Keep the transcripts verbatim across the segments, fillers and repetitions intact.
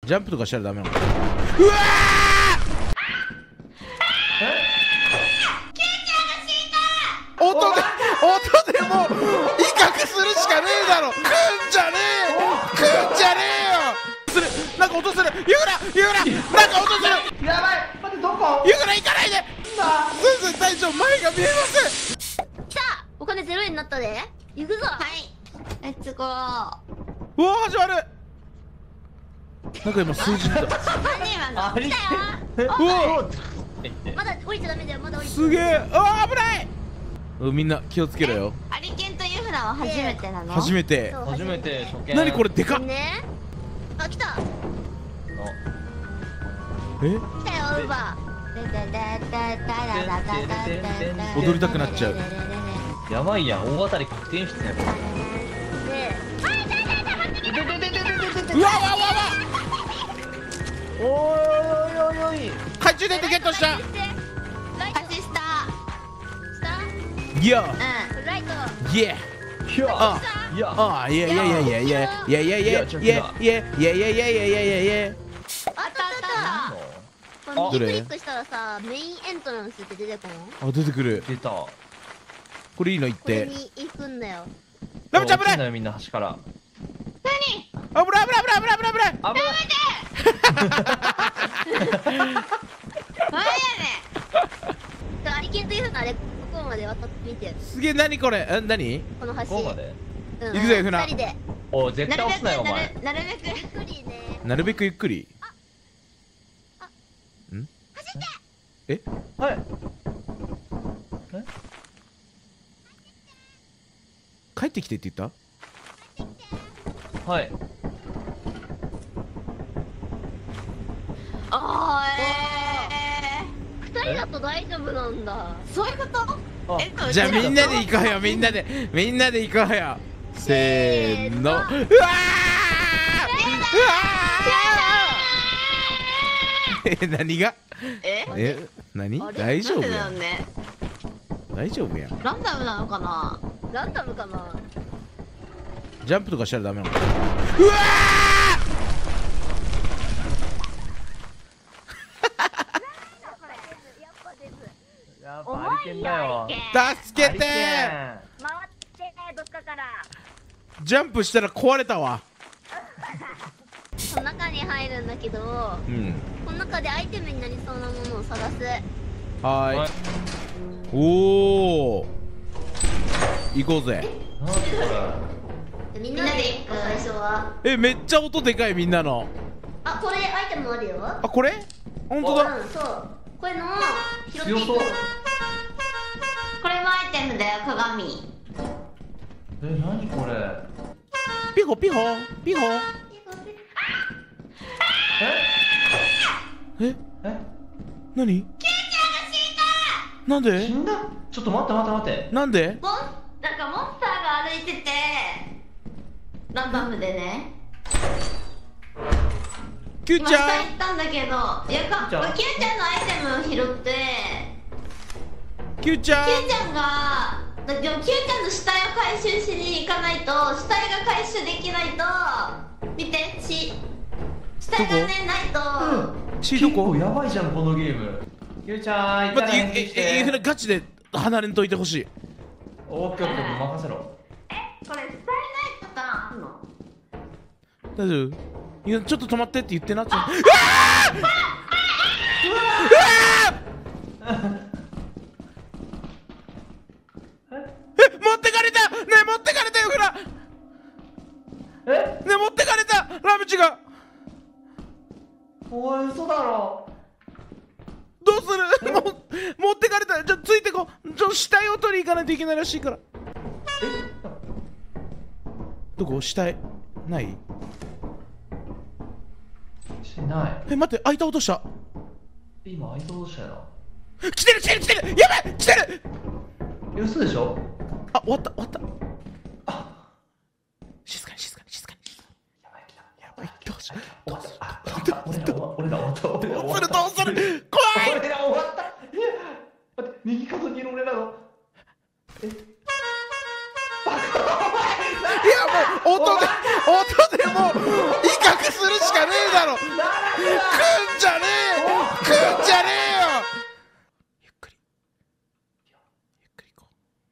ジャンプとかしたらダメなの。うわー音で音でもう威嚇するしかねえだろ。来んじゃねえ来んじゃねえよ。するなんか音する。ユーラユーラなんか音する。 やばい、待って、どこ？ ユーラ行かないで。先生隊長前が見えません。 来た、お金ゼロ円になったで。行くぞ。はい、レッツゴー。 うわ始まる。なんか今数字見た。 何今の？来たよ。 うわまだ降りちゃダメだよ。まだ降りちゃすげえ。あー危ない。みんな気をつけろよ。 アリケンとユフラは初めてなの？ 初めて。 初めて初見。 何これでかっ。 ね。あ、来た。 え？ 来たよウーバー。 踊りたくなっちゃう。 やばいやん、大当たり確定演出やこれ。 うわわわわ。 おいおいおいおい。 懐中電灯ゲットした。 勝ちした。 いや。 うん。ライト。 イエいやあいやあいやいやいやいやいやいやいやいやいやいやいやいやいやいやいやいや。 あったあった。 どれ右クリックしたらさ、メインエントランスって出てこん？ あ出てくる。 出た。 これいいの言っこれて。 に行くんだよ。 ラムちゃん危ない。 落ちんなよみんな端から。 危ない危ない危ない危ない危ない危ない。 危ない。 何やねん。アリケンとユフラあれここまで渡ってみて。 すげえ何これ。ん何？ この橋。 ここまで。 うん行くぜユフラ二人で。 お絶対押すなよお前。 なるべくゆっくりね。 なるべくゆっくり。ん？え？ はい。え？ 帰ってきてって言った？ はい。 あーえー。二人だと大丈夫なんだ。そういうこと？ あえじゃあみんなで行こうよ。みんなでみんなで行こうよ。せーの。うわーうわーえ何が？ え？ え何？ あれ大丈夫なんでだやん。 よね。 大丈夫やん。 ランダムなのかな？ランダムかな？ ジャンプとかしたらダメなの。うわやっぱアリケンだよ。 ー助けてー。 回ってどっかから。 ジャンプしたら壊れたわ。 この中に入るんだけど、 うん。 この中でアイテムになりそうなものを探す。 はーい。 はいおお。行こうぜ。 なんこみんなで行く最初は。 えめっちゃ音でかいみんなの。 あ、これアイテムあるよ。 あこれ？本当だ。 うん、そう。これの拾っていく。 強そう。 これもアイテムだよ、鏡。 れ。え、何これ。 ピホピホピホ。 え？ え？ え？ 何？なんで死？んだ？ちょっと待って待って待って。 なんで？ モン、なんかモンスターが歩いてて、ランダムでね。今下キューちゃ行ったんだけど、いやか、キューちゃんのアイテムを拾って、 んキューちゃんキューちゃんが、だでもキューちゃんの死体を回収しに行かないと、死体が回収できないと、見て、死、死体がね、ないと、 シどこ？ やばいじゃんこのゲーム。ゆうちゃん、 待ってええええガチで離れんといてほしい。 オッケーオッケー、任せろ。 え、これ死体ないパターンあんの？ 大丈夫？いやちょっと止まってって言ってなっちゃう。え持ってかれた。ねえ持ってかれたよフラ。 え？ ねえ持ってかれたラムチが。 おい、嘘だろ。 どうする？も持ってかれた。じゃあついてこ。ちょ死体を取り行かないといけないらしいから。 え？ どこ？死体ない？ しない。 え待って開いた音した。 今、開いた音したよな。 来てる来てる来てる。やばい来てる。 え、嘘でしょ？ あ終わった終わった。あ静かに静かに静かに。 やばい、来た。 やばいどうしよう。 終わった。あ、俺ら終わ俺ら終わった。俺ら終わった。 どうするどうする。怖い。 俺ら終わった。待って、右角にいる俺らの。え？ いやもう音で音でもう威嚇するしかねえだろ。 んじゃねえ来んじゃねえよ。ゆっくりゆっくり行こ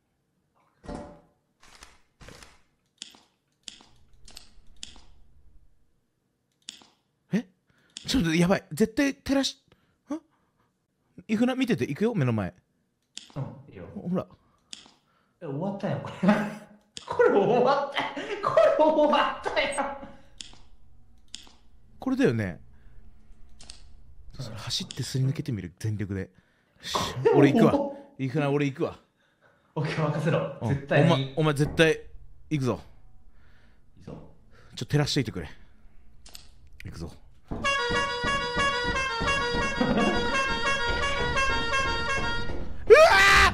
う。えちょっとやばい、絶対照らしんイフナ見てて、行くよ目の前。 うんいいよ。 ほらえ終わったよこれこれ終わったこれ終わったよ。 これだよね。それ走ってすり抜けてみる、全力で。よし俺行くわ。イフナ俺行くわ。 オッケー任せろ。 うん絶対にお前お前絶対行くぞ。 いいぞ。 ちょっと照らしていてくれ。行くぞ。うわ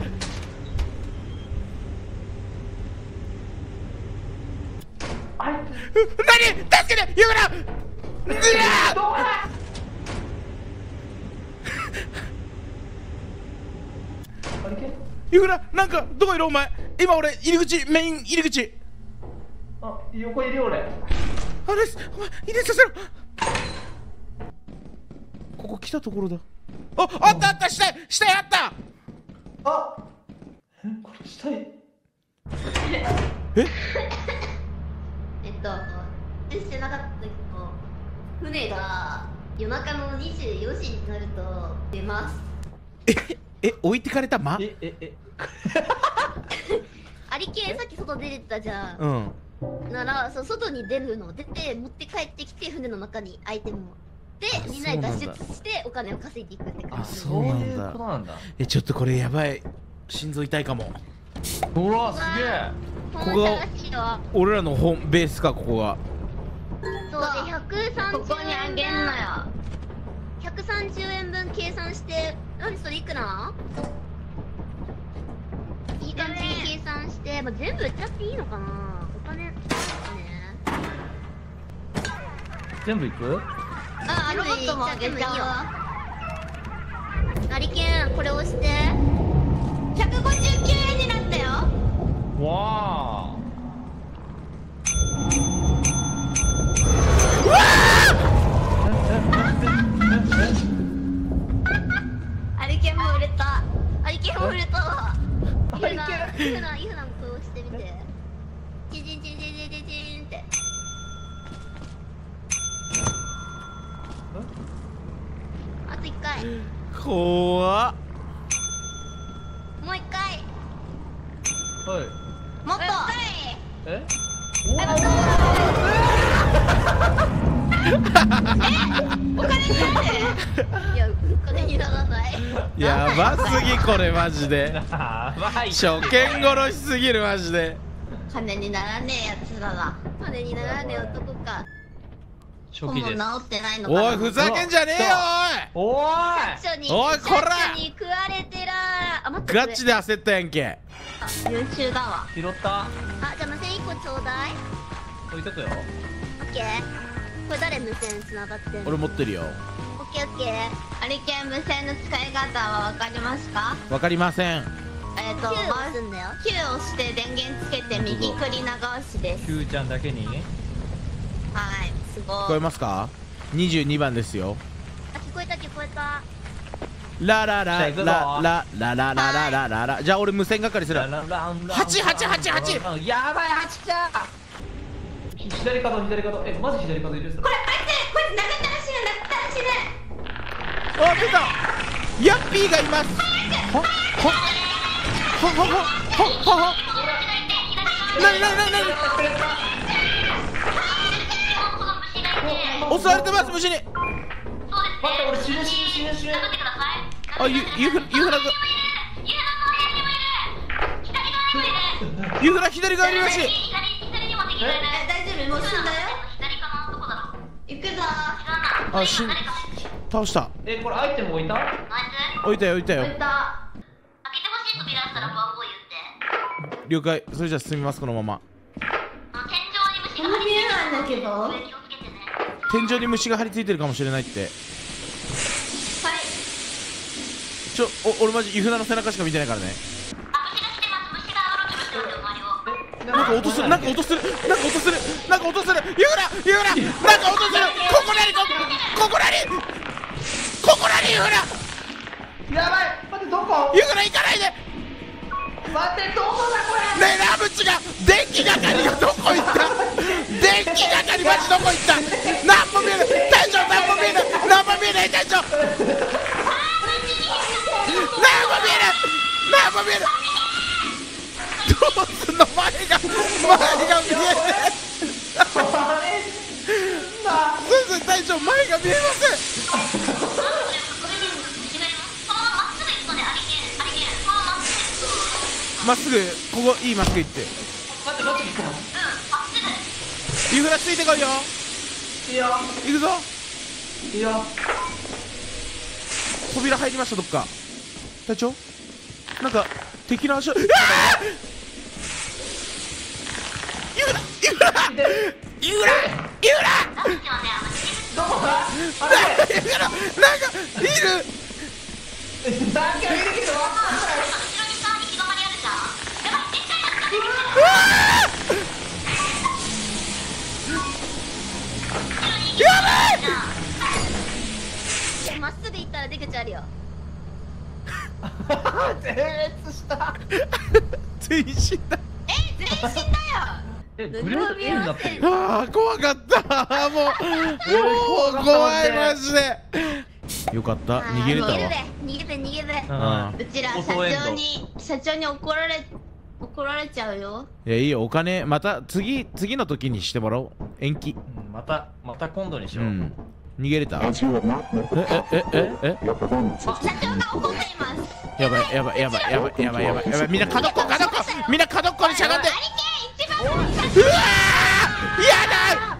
あれー何助けてユグラ。うわーどこだ。あれけユグラなんかどこいるお前。今俺入り口、メイン入り口。 あ横いるよ俺。 あれお前入れさせろ。ここ来たところだ。ああったあった、下へ下へあった。 あえこれ下へ。 ええっとしてなかったけど、船が夜中のにじゅうよじになると出ます。 ええ置いてかれたま。 えええアリケンさっき外出てたじゃん。 うんならそう外に出るの出て持って帰ってきて船の中にアイテムをであみんなで脱そうなんだ出してお金を稼いでいくって感あじ。 そうなんだいうことなんだ。 えちょっとこれやばい、心臓痛いかも。 うわすげえ。 こここが探しよ。 俺らの本ベースか、ここが。 そうでひゃくさんじゅうここにあげんのよ。 ひゃくさんじゅうえんぶん計算して、何それいくら？いい感じに計算して、まあ、全部売っちゃっていいのかな。お金ね。 全部いく？ あ、ロボットもあげちゃうわ。 ガリケンこれ押して。 ひゃくごじゅうきゅうえんになったよ。 わあ。 アリケンも売れた。 アリケンも売れたわ。 アリケンイフナ、イフナ、イフナもこう押してみて。チンチンチンチンチンチンチンって。あと一回。 怖っ。 もう一回。 はい。 もっと。 え？ お金になって。 いや、お金にならない。 やばすぎこれマジで。 やばい。 初見殺しすぎるマジで。 金にならねえやつだな。 金にならねえ男か。 もう治初期です。 ってないのかな。 おいふざけんじゃねえよおーい。 社長に、 おいこら社長に食われてらー。あ、待って。 ガチで焦ったやんけ。 優秀だわ。 拾った。 あ、じゃあ無線一個ちょうだい。 置いとくよ。 オッケー。これ誰無線繋がってんの？ 俺持ってるよ。 オッケーオッケー。 アリケン無線の使い方はわかりますか？ わかりません。 えっと、 Q ま押すんだよ。 Q を押して電源つけて右クリ長押しです。 Q ちゃんだけに。 はい、すごい。 聞こえますか？にじゅうにばんですよ。 あ、聞こえた聞こえた。 ララララじゃラあララララララララ。じゃあ俺無線係する。 ラララランラン八八八八。 やばい八ちゃん。ひ左角左角。えマジ左角いるっすか？ これ、あいつ、こいつ殴ったら死ぬ、殴ったら死ぬ。 あ出た。ヤッピーがいます。ははははははは。なになになになに。襲われてます虫に。 待って俺死ぬ死ぬ死ぬ死ぬ。 あゆゆふゆふらがゆふら左側にいるらしい。 え、大丈夫、もう死んだよ。行くぞ。 あしん倒した。 えこれアイテム置いた？ 置いたよ置いたよ置い。た。 了解。それじゃあ進みますこのまま。 こんな見えないんだけど。はい。 天井に虫が張り付いてるかもしれないって。ちょお俺マジイフナの背中しか見てないからね。 なんか音するなんか音するなんか音するなんか音するゆうらゆうらなんか音するここなにこここなにここなにゆうらやばい待ってどこゆうら行かないで待ってどこだこれねえラブチが電気係がどこ行った電気係マジどこ行ったなんも見えない隊長なんも見えないなんも見えない隊長なんも見えないなんも見えないどうすんの前が前が見えない先生隊長前が見えませんまっすぐここいいまっすぐ行って待って待って行こゆうふらついてこいよういいよ行くぞいいよ扉入りましたどっか隊長なんか敵の足をうわーゆうふらゆうふらゆうふらゆうふらどこだあなんかゆうふらなんかいるれなんかいるけどまっすぐ行ったら出口あるよ。 全滅した全身だえ、全身だよ。 えグレード A になってるよあー怖かったもうもう怖いマジでよかった逃げれたわ逃げるで、逃げて逃げて。 うんうちら社長に社長に怒られ怒られちゃうよ。 いやいいよお金また次次の時にしてもらおう延期うんまたまた今度にしよう、 うん逃げれたえ As you have not met the ええええ your performance 社 is 長が怒っています。 やばいやばいやばいやばいやばいやばいやばいみんな角っこ角っこみんな角っこにしゃがんでありて一番うわーやだ